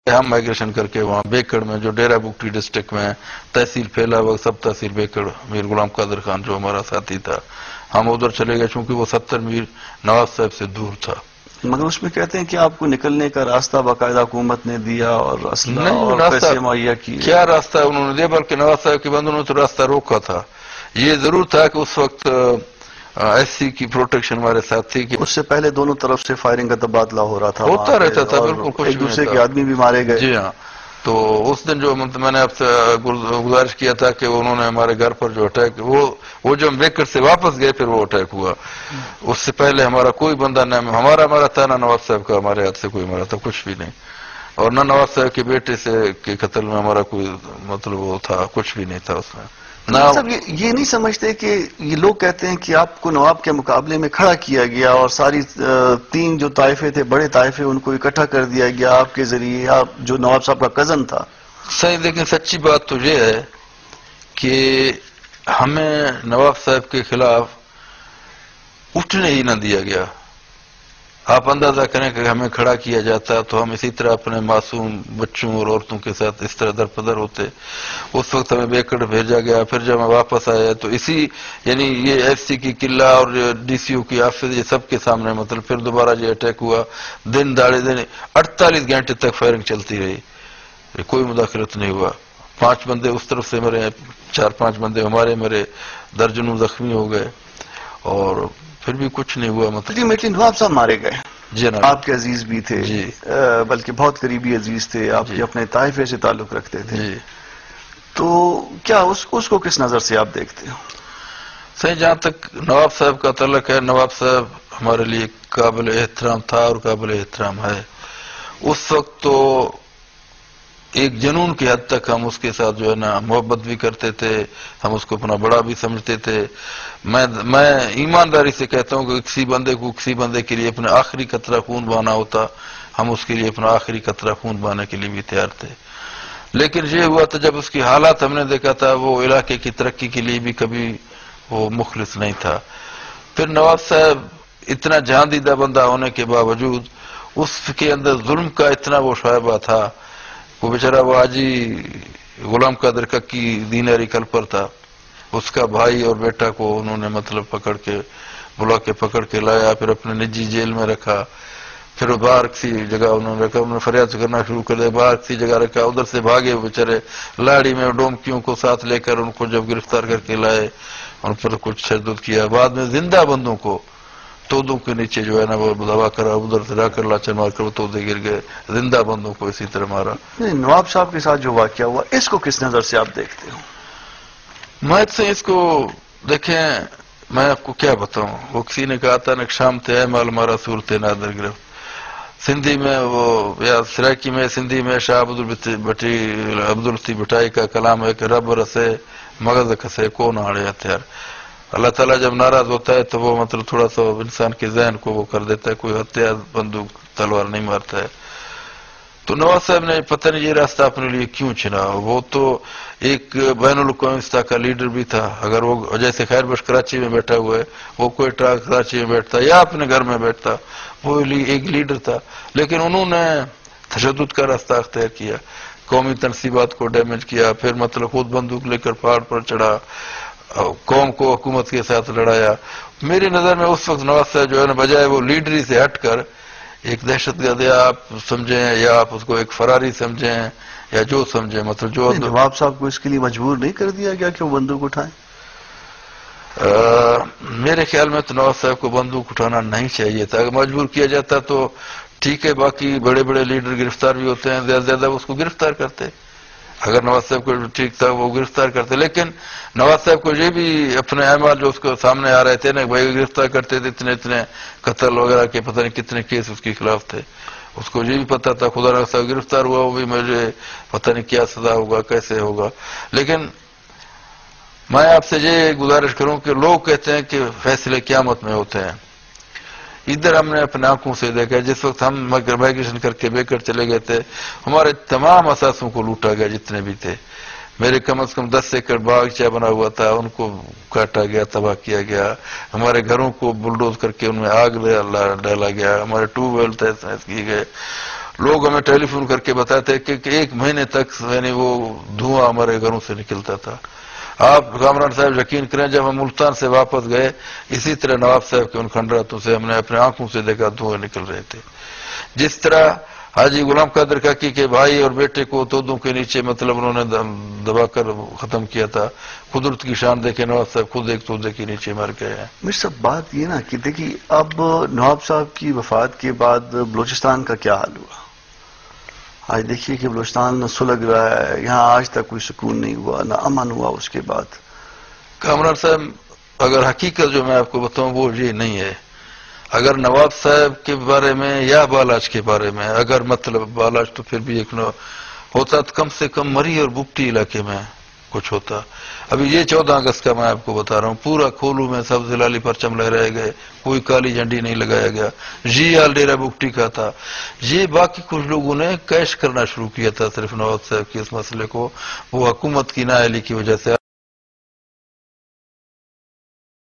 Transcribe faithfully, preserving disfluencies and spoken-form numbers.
ہم مائگریشن کر کے وہاں بیکڑ میں جو ڈیرہ بگٹی ڈسٹرکٹ میں تحصیل پھیلا وہ سب تحصیل بیکڑ میر غلام قادر خان جو ہمارا ساتھی تھا ہم ادھر چلے گئے چونکہ وہ ستر میر نواز صاحب سے دور تھا. مگر اس میں کہتے ہیں کہ آپ کو نکلنے کا راستہ باقاعدہ حکومت نے دیا اور اسلحہ نہیں اور راستہ پیسے مہیا کیے. کیا راستہ انہوں نے دیا بلکہ نواز صاحب کے بندوں نے تو راستہ روکا تھا. یہ ضرور تھا کہ اس وقت ایس سی کی پروٹیکشن ہمارے ساتھ تھی کہ اس سے پہلے دونوں طرف سے فائرنگ کا تبادلہ ہو رہا تھا ہوتا رہتا تھا بالکل کچھ ایک دوسرے کے آدمی بھی مارے گئے. جی ہاں. تو اس دن جو میں نے آپ سے گزارش کیا تھا کہ انہوں نے ہمارے گھر پر جو اٹیک وہ وہ جو ہم بیکر سے واپس گئے پھر وہ اٹیک ہوا. اس سے پہلے ہمارا کوئی بندہ نہ ہمارا ہمارا تھا نہ نواز صاحب کا ہمارے ہاتھ سے کوئی مارا تھا کچھ بھی نہیں. اور نہ نواز صاحب کے بیٹے سے کے قتل میں ہمارا کوئی مطلب وہ تھا کچھ بھی نہیں تھا اس میں. صاحب یہ نہیں سمجھتے کہ یہ لوگ کہتے ہیں کہ آپ کو نواب کے مقابلے میں کھڑا کیا گیا اور ساری تین جو طائفے تھے بڑے طائفے ان کو اکٹھا کر دیا گیا آپ کے ذریعے آپ جو نواب صاحب کا کزن تھا. صحیح لیکن سچی بات تو یہ ہے کہ ہمیں نواب صاحب کے خلاف اٹھنے ہی نہ دیا گیا. آپ اندازہ کریں کہ ہمیں کھڑا کیا جاتا تو ہم اسی طرح اپنے معصوم بچوں اور عورتوں کے ساتھ اس طرح درپدر ہوتے. اس وقت ہمیں بیکڑ بھیجا گیا پھر جب ہم واپس آئے تو اسی یعنی یہ ایف سی کی قلعہ اور ڈی سی او کی آفس یہ سب کے سامنے مطلب پھر دوبارہ یہ اٹیک ہوا. دن داڑے دن اڑتالیس گھنٹے تک فائرنگ چلتی رہی کوئی مداخلت نہیں ہوا. پانچ بندے اس طرف سے مرے چار پانچ بندے ہمارے مرے درجنوں زخمی ہو گئے اور پھر بھی کچھ نہیں ہوا. مطلب نواب صاحب مارے گئے جی نا آپ کے عزیز بھی تھے جی بلکہ بہت قریبی عزیز تھے آپ کے اپنے طائفے سے تعلق رکھتے تھے جی. تو کیا اس اس کو کس نظر سے آپ دیکھتے ہو؟ صحیح جہاں تک نواب صاحب کا تعلق ہے نواب صاحب ہمارے لیے قابل احترام تھا اور قابل احترام ہے. اس وقت تو ایک جنون کی حد تک ہم اس کے ساتھ جو ہے نا محبت بھی کرتے تھے ہم اس کو اپنا بڑا بھی سمجھتے تھے. میں میں ایمانداری سے کہتا ہوں کہ کسی بندے کو کسی بندے کے لیے اپنا آخری قطرہ خون بہانا ہوتا ہم اس کے لیے اپنا آخری قطرہ خون بہانے کے لیے بھی تیار تھے. لیکن یہ ہوا تھا جب اس کی حالات ہم نے دیکھا تھا وہ علاقے کی ترقی کے لیے بھی کبھی وہ مخلص نہیں تھا. پھر نواب صاحب اتنا جہاندیدہ بندہ ہونے کے باوجود اس کے اندر ظلم کا اتنا وہ شائبہ تھا. وہ بیچارہ وہ آجی غلام قادر ککی دیناری کل پر تھا اس کا بھائی اور بیٹا کو انہوں نے مطلب پکڑ کے بلا کے پکڑ کے لایا پھر اپنے نجی جیل میں رکھا. پھر وہ باہر کسی جگہ انہوں نے رکھا انہوں نے فریاد کرنا شروع کر دیا باہر کسی جگہ رکھا ادھر سے بھاگے بیچارے لاڑی میں ڈومکیوں کو ساتھ لے کر ان کو جب گرفتار کر کے لائے ان پر کچھ تشدد کیا. بعد میں زندہ بندوں کو تودوں کے نیچے جو ہے نا وہ دبا کرا ادھر سے لا کر لاچر مار کر وہ تودے گر گئے زندہ بندوں کو اسی طرح مارا. نواب صاحب کے ساتھ جو واقعہ ہوا اس کو کس نظر سے آپ دیکھتے ہو؟ میں سے اس کو دیکھیں میں آپ کو کیا بتاؤں وہ کسی نے کہا تھا نقشام تھے مال مارا صورت نادر گرفت. سندھی میں وہ یا سرائکی میں سندھی میں شاہ عبدالبٹی عبدالطی بٹائی کا کلام ہے کہ رب رسے مغز کسے کون آڑے ہتھیار. اللہ تعالیٰ جب ناراض ہوتا ہے تو وہ مطلب تھوڑا سا انسان کے ذہن کو وہ کر دیتا ہے کوئی ہتھیار بندوق تلوار نہیں مارتا ہے. تو نواز صاحب نے پتہ نہیں یہ راستہ اپنے لیے کیوں چنا. وہ تو ایک بین الاقوامی سطح کا لیڈر بھی تھا. اگر وہ جیسے خیر بخش کراچی میں بیٹھا ہوا ہے وہ کوئٹہ کراچی میں بیٹھتا یا اپنے گھر میں بیٹھتا وہ ایک لیڈر تھا. لیکن انہوں نے تشدد کا راستہ اختیار کیا قومی تنصیبات کو ڈیمیج کیا پھر مطلب خود بندوق لے کر پہاڑ پر چڑھا قوم کو حکومت کے ساتھ لڑایا. میری نظر میں اس وقت نواز صاحب جو ہے نا بجائے وہ لیڈری سے ہٹ کر ایک دہشت گرد یا آپ سمجھیں یا آپ اس کو ایک فراری سمجھیں یا جو سمجھیں مطلب جو نواب صاحب کو اس کے لیے مجبور نہیں کر دیا گیا کہ وہ بندوق اٹھائیں؟ میرے خیال میں تو نواز صاحب کو بندوق اٹھانا نہیں چاہیے تھا. اگر مجبور کیا جاتا تو ٹھیک ہے باقی بڑے بڑے لیڈر گرفتار بھی ہوتے ہیں زیادہ زیادہ اس کو گرفتار کرتے اگر نواز صاحب کو ٹھیک تھا وہ گرفتار کرتے. لیکن نواز صاحب کو یہ بھی اپنے اعمال جو اس کو سامنے آ رہے تھے نا بھائی گرفتار کرتے تھے اتنے اتنے قتل وغیرہ کے پتہ نہیں کتنے کیس اس کے خلاف تھے اس کو یہ بھی پتا تھا خدا نواز صاحب گرفتار ہوا وہ بھی مجھے پتہ نہیں کیا سزا ہوگا کیسے ہوگا. لیکن میں آپ سے یہ گزارش کروں کہ لوگ کہتے ہیں کہ فیصلے قیامت میں ہوتے ہیں. ادھر ہم نے اپنے آنکھوں سے دیکھا جس وقت ہم مائگریشن کر کے بیکر چلے گئے تھے ہمارے تمام اثاثوں کو لوٹا گیا جتنے بھی تھے. میرے کم از کم دس ایکڑ باغیچہ بنا ہوا تھا ان کو کاٹا گیا تباہ کیا گیا. ہمارے گھروں کو بلڈوز کر کے ان میں آگ ڈالا گیا. ہمارے ٹیوب ویل تحس نحس کیے گئے لوگ ہمیں ٹیلی فون کر کے بتاتے کہ کہ ایک مہینے تک یعنی وہ دھواں ہمارے گھروں سے نکلتا تھا. آپ کامران صاحب یقین کریں جب ہم ملتان سے واپس گئے اسی طرح نواب صاحب کے ان کھنڈراتوں سے ہم نے اپنے آنکھوں سے دیکھا دھوئیں نکل رہے تھے. جس طرح حاجی غلام قادر کاکی کے بھائی اور بیٹے کو تودوں کے نیچے مطلب انہوں نے دبا کر ختم کیا تھا. قدرت کی شان دیکھے نواب صاحب خود ایک تودے کے نیچے مر گئے ہیں. میر صاحب بات یہ نا کہ دیکھیے اب نواب صاحب کی وفات کے بعد بلوچستان کا کیا حال ہوا. آج دیکھیے کہ بلوچستان سلگ رہا ہے, یہاں آج تک کوئی سکون نہیں ہوا, نہ امن ہوا. اس کے بعد کامران صاحب اگر حقیقت جو میں آپ کو بتاؤں وہ یہ نہیں ہے. اگر نواب صاحب کے بارے میں یا بالاج کے بارے میں اگر مطلب بالاج تو پھر بھی ایک نو ہوتا تو کم سے کم مری اور بکٹی علاقے میں کچھ ہوتا. ابھی یہ چودہ اگست کا میں آپ کو بتا رہا ہوں پورا کھولو میں سب زلالی پرچم لہرائے گئے, کوئی کالی جھنڈی نہیں لگایا گیا. جی آل ڈیرا بکٹی کا تھا. یہ باقی کچھ لوگوں نے کیش کرنا شروع کیا تھا صرف نواب صاحب کے اس مسئلے کو, وہ حکومت کی نااہلی کی وجہ سے.